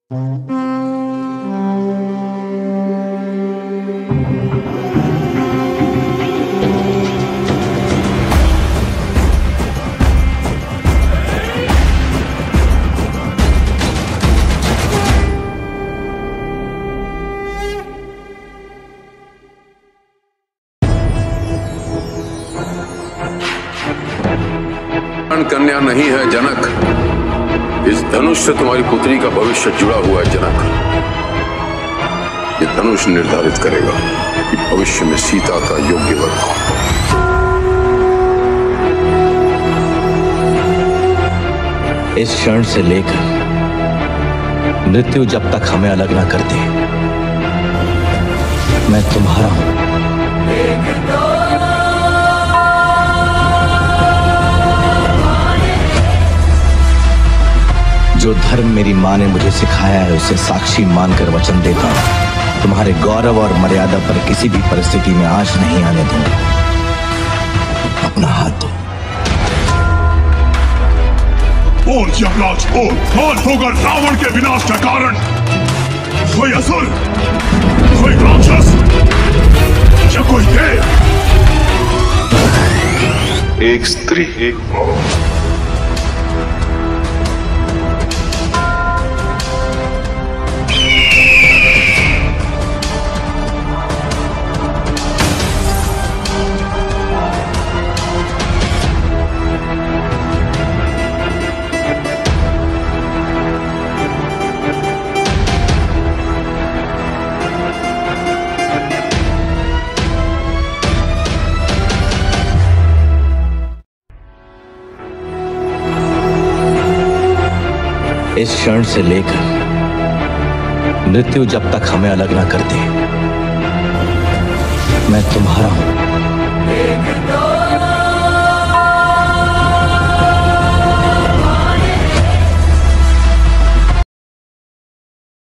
कन्या नहीं है जनक, इस धनुष से तुम्हारी पुत्री का भविष्य जुड़ा हुआ है जनक। ये धनुष निर्धारित करेगा कि भविष्य में सीता का योग्य वर कौन। इस क्षण से लेकर मृत्यु जब तक हमें अलग ना कर दे, मैं तुम्हारा हूं। जो धर्म मेरी मां ने मुझे सिखाया है उसे साक्षी मानकर वचन देता हूं, तुम्हारे गौरव और मर्यादा पर किसी भी परिस्थिति में आंच नहीं आने दूंगा। अपना हाथ दो। बोल यमराज बोल, कौन होगा रावण के विनाश का कारण? कोई असुर, कोई राक्षस या कोई देव? एक स्त्री, एक भाव। इस क्षण से लेकर मृत्यु जब तक हमें अलग ना कर दे, मैं तुम्हारा हूं।